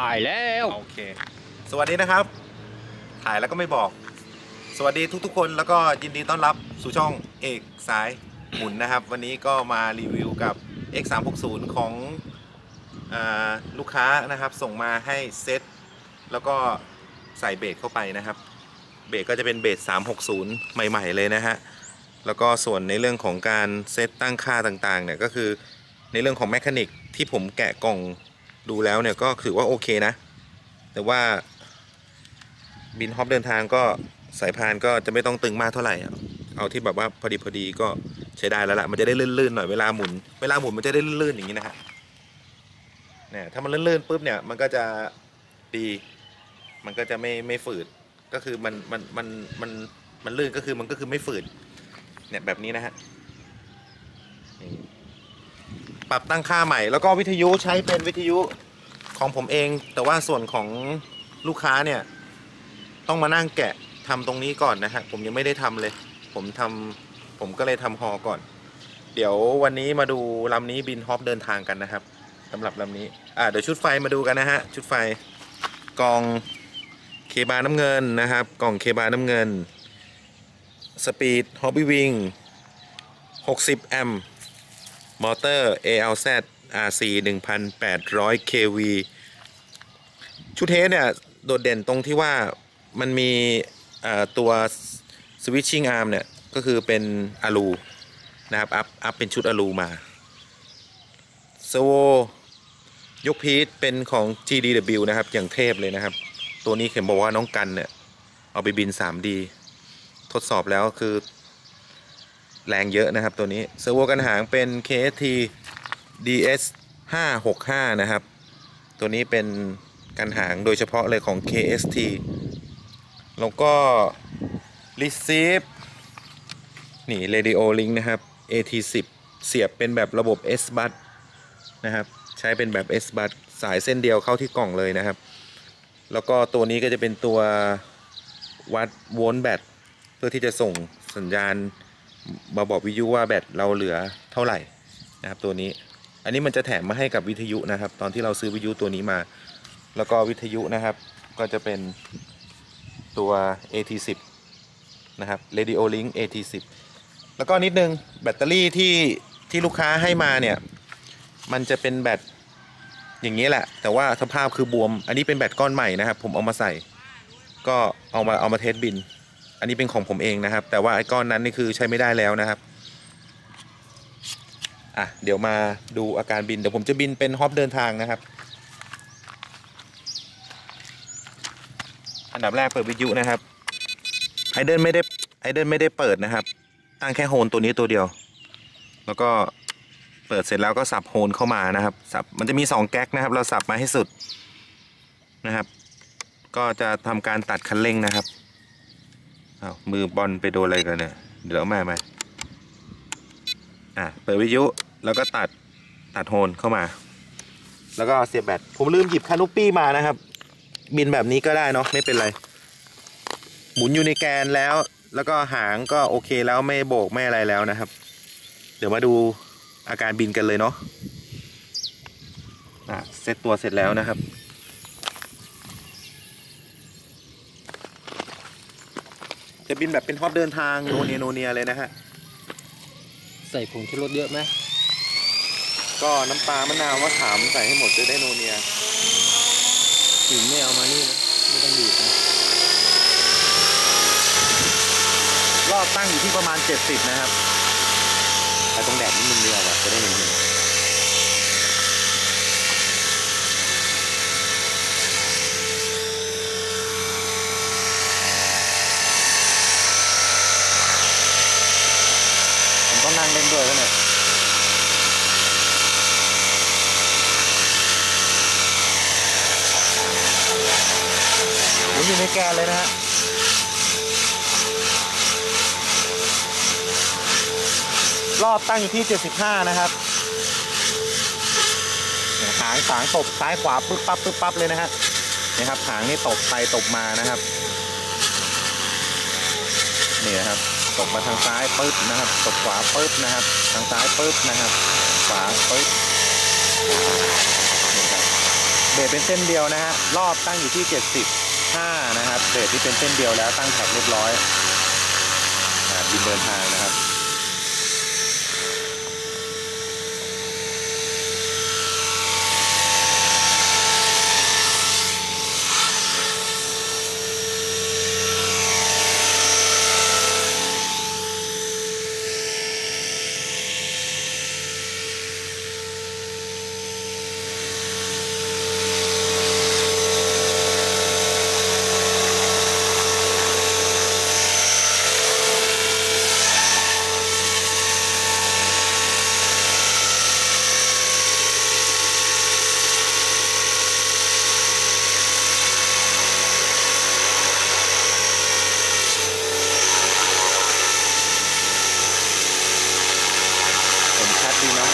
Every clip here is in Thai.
ถ่ายแล้วโอเคสวัสดีนะครับถ่ายแล้วก็ไม่บอกสวัสดีทุกๆคนแล้วก็ยินดีต้อนรับสู่ช่องเอกสายหมุนนะครับวันนี้ก็มารีวิวกับ X360 ของลูกค้านะครับส่งมาให้เซตแล้วก็ใส่เบรกเข้าไปนะครับเบรกก็จะเป็นเบรก360ใหม่ๆเลยนะฮะแล้วก็ส่วนในเรื่องของการเซตตั้งค่าต่างๆเนี่ยก็คือในเรื่องของแมคานิกที่ผมแกะกล่องดูแล้วเนี่ยก็ถือว่าโอเคนะแต่ว่าบินฮอปเดินทางก็สายพานก็จะไม่ต้องตึงมากเท่าไหร่เอาที่แบบว่าพอดีก็ใช้ได้แล้วล่ะมันจะได้ลื่นๆหน่อยเวลาหมุนมันจะได้ลื่นๆอย่างนี้นะฮะเนี่ยถ้ามันลื่นๆปุ๊บเนี่ยมันก็จะดีมันก็จะไม่ฝืดก็คือมันลื่นก็คือมันก็คือไม่ฝืดเนี่ยแบบนี้นะฮะปรับตั้งค่าใหม่แล้วก็วิทยุใช้เป็นวิทยุของผมเองแต่ว่าส่วนของลูกค้าเนี่ยต้องมานั่งแกะทำตรงนี้ก่อนนะฮะผมยังไม่ได้ทำเลยผมก็เลยทำฮอก่อนเดี๋ยววันนี้มาดูลำนี้บินฮอปเดินทางกันนะครับสำหรับลำนี้เดี๋ยวชุดไฟมาดูกันนะฮะชุดไฟกล่องเคบาน้ำเงินนะครับกล่องเคบาน้ำเงินสปีดฮอบบี้วิง60 แอมป์มอเตอร์ ALZ RC 1,800 kV ชุดเทสเนี่ยโดดเด่นตรงที่ว่ามันมีตัว switching arm เนี่ยก็คือเป็นอะลูนะครับอัพเป็นชุดอะลูมาเซอร์โวยกพีทเป็นของ GDW นะครับอย่างเทพเลยนะครับตัวนี้เห็นบอกว่าน้องกันเนี่ยเอาไปบิน 3D ทดสอบแล้วคือแรงเยอะนะครับตัวนี้เซอร์โวกันหางเป็น KST DS 565นะครับตัวนี้เป็นกันหางโดยเฉพาะเลยของ KST แล้วก็ Receive นี่ Radio Link นะครับ AT10 เสียบเป็นแบบระบบ S Bus นะครับใช้เป็นแบบ S Bus สายเส้นเดียวเข้าที่กล่องเลยนะครับแล้วก็ตัวนี้ก็จะเป็นตัววัดโวลต์แบตเพื่อที่จะส่งสัญญาณมาบอกวิทยุว่าแบตเราเหลือเท่าไหร่นะครับตัวนี้อันนี้มันจะแถมมาให้กับวิทยุนะครับตอนที่เราซื้อวิทยุตัวนี้มาแล้วก็วิทยุนะครับก็จะเป็นตัว AT10 นะครับ Radio Link AT10 แล้วก็นิดนึงแบตเตอรี่ที่ลูกค้าให้มาเนี่ยมันจะเป็นแบตอย่างนี้แหละแต่ว่าสภาพคือบวมอันนี้เป็นแบตก้อนใหม่นะครับผมเอามาใส่ก็เอามาเทสบินอันนี้เป็นของผมเองนะครับแต่ว่าไอ้ก้อนนั้นนี่คือใช้ไม่ได้แล้วนะครับเดี๋ยวมาดูอาการบินเดี๋ยวผมจะบินเป็นฮอปเดินทางนะครับอันดับแรกเปิดวิทยุนะครับไอเดิลไม่ได้เปิดนะครับตั้งแค่โฮนตัวนี้ตัวเดียวแล้วก็เปิดเสร็จแล้วก็สับโฮนเข้ามานะครับสับมันจะมี2แก๊กนะครับเราสับมาให้สุดนะครับก็จะทำการตัดคันเร่งนะครับมือบอลไปโดนอะไรกันเนี่ยเดี๋ยวมาเปิดวิทยุแล้วก็ตัดโฮนเข้ามาแล้วก็เสียบแบตผมลืมหยิบคานูปี้มานะครับบินแบบนี้ก็ได้เนาะไม่เป็นไรหมุนอยู่ในแกนแล้วก็หางก็โอเคแล้วไม่โบกไม่อะไรแล้วนะครับเดี๋ยวมาดูอาการบินกันเลยเนาะเซตตัวเสร็จแล้วนะครับจะบินแบบเป็นฮอปเดินทางโนเนียเลยนะฮะใส่ผงชูรสเยอะไหมก็น้ำปลามะนาวมะขามใส่ให้หมดจะได้โนเนียขิงไม่เอามานี่นะไม่ต้องบีบนะรอบตั้งอยู่ที่ประมาณ70นะครับแต่ตรงแดดนิดนึงเดียวจะได้เห็นผมต้องนั่งเล่นด้วยแล้วเนี่ยอยู่ในแกนเลยนะฮะรอบตั้งอยู่ที่75นะครับหางสางตบซ้ายขวาปึ๊บปั๊บเลยนะฮะนี่ครับหางนี่ตบไปตบมานะครับนี่นะครับตบมาทางซ้ายปึ๊บนะครับตบขวาปึ๊บนะครับทางซ้ายปึ๊บนะครับขวาปึ๊บนี่ครับเบรรดเป็นเส้นเดียวนะฮะรอบตั้งอยู่ที่75นะครับเรดที่เป็นเส้นเดียวแล้วตั้งแท็กเรียบร้อยบินเดินทางนะครับดีเนาะ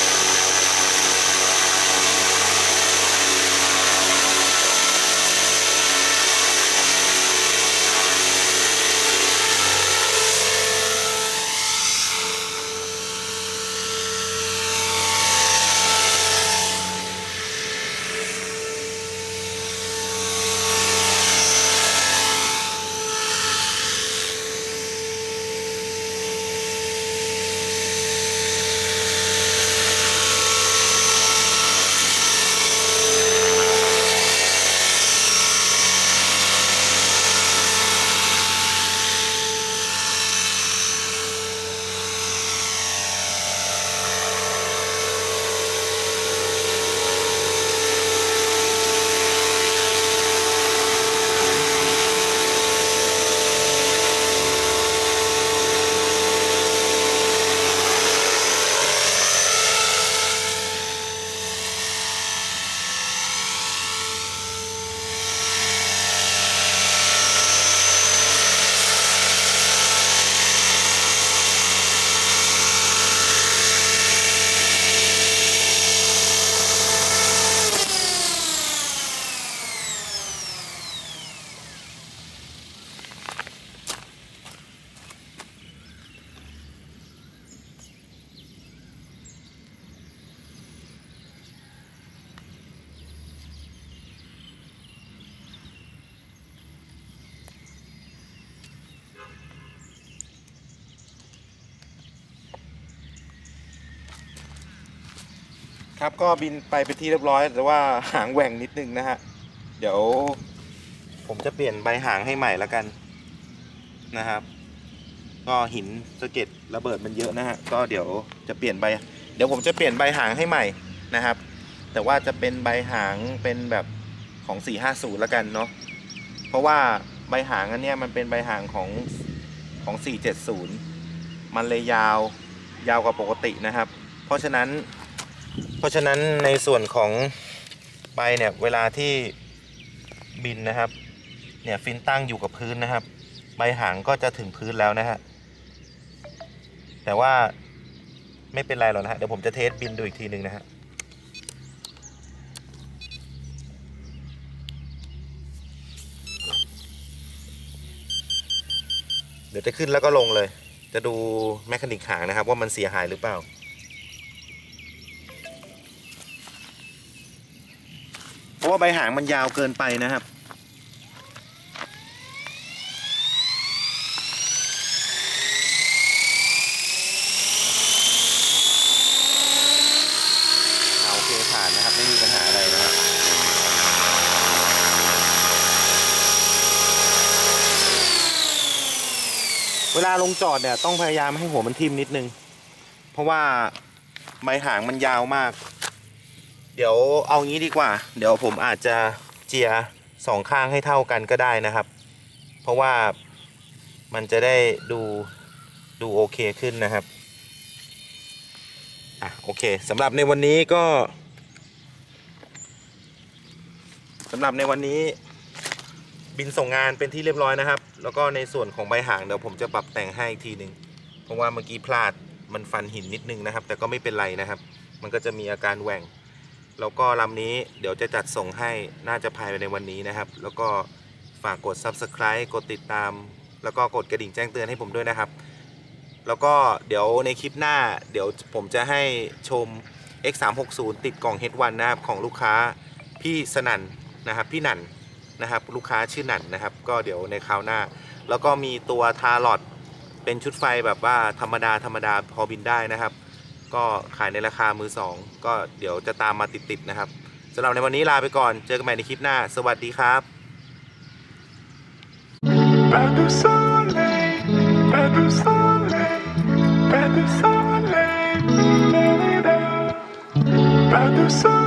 ครับก็บินไปเป็นที่เรียบร้อยแต่ว่าหางแหว่งนิดนึงนะฮะเดี๋ยวผมจะเปลี่ยนใบหางให้ใหม่แล้วกันนะครับก็หินสะเก็ดระเบิดมันเยอะนะฮะก็เดี๋ยวจะเปลี่ยนใบเดี๋ยวผมจะเปลี่ยนใบหางให้ใหม่นะครับแต่ว่าจะเป็นใบหางเป็นแบบของ450แล้วกันเนาะเพราะว่าใบหางอันเนี้ยมันเป็นใบหางของ470มันเลยยาวกว่าปกตินะครับเพราะฉะนั้นในส่วนของใบเนี่ยเวลาที่บินนะครับเนี่ยฟินตั้งอยู่กับพื้นนะครับใบหางก็จะถึงพื้นแล้วนะฮะแต่ว่าไม่เป็นไรหรอกนะฮะเดี๋ยวผมจะเทสบินดูอีกทีหนึ่งนะฮะเดี๋ยวจะขึ้นแล้วก็ลงเลยจะดูแมคานิกหางนะครับว่ามันเสียหายหรือเปล่าเพราะว่าใบหางมันยาวเกินไปนะครับโอเคผ่านนะครับไม่มีปัญหาอะไรนะครับเวลาลงจอดเนี่ยต้องพยายามให้หัวมันทิ่มนิดนึงเพราะว่าใบหางมันยาวมากเดี๋ยวเอางี้ดีกว่าเดี๋ยวผมอาจจะเจียสองข้างให้เท่ากันก็ได้นะครับเพราะว่ามันจะได้ดูโอเคขึ้นนะครับโอเคสำหรับในวันนี้บินส่งงานเป็นที่เรียบร้อยนะครับแล้วก็ในส่วนของใบหางเดี๋ยวผมจะปรับแต่งให้อีกทีหนึ่งเพราะว่าเมื่อกี้พลาดมันฟันหินนิดนึงนะครับแต่ก็ไม่เป็นไรนะครับมันก็จะมีอาการแหว่งแล้วก็ลำนี้เดี๋ยวจะจัดส่งให้น่าจะภายในวันนี้นะครับแล้วก็ฝากกด Subscribe กดติดตามแล้วก็กดกระดิ่งแจ้งเตือนให้ผมด้วยนะครับแล้วก็เดี๋ยวในคลิปหน้าเดี๋ยวผมจะให้ชม X360 ติดกล่อง H1 นะครับของลูกค้าพี่สนั่นนะครับพี่หนันนะครับลูกค้าชื่อหนันนะครับก็เดี๋ยวในคราวหน้าแล้วก็มีตัวทาร์ลอตเป็นชุดไฟแบบว่าธรรมดาพอบินได้นะครับก็ขายในราคามือสองก็เดี๋ยวจะตามมาติดๆนะครับสำหรับในวันนี้ลาไปก่อนเจอกันใหม่ในคลิปหน้าสวัสดีครับ Pas de soleil, pas de soleil, pas de soleil, pas de soleil.